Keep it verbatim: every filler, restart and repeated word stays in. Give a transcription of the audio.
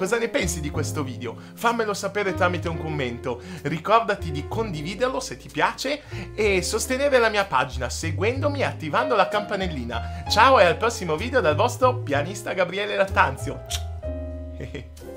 cosa ne pensi di questo video? Fammelo sapere tramite un commento. Ricordati di condividerlo se ti piace e sostenere la mia pagina seguendomi e attivando la campanellina. Ciao e al prossimo video dal vostro pianista Gabriele Lattanzio.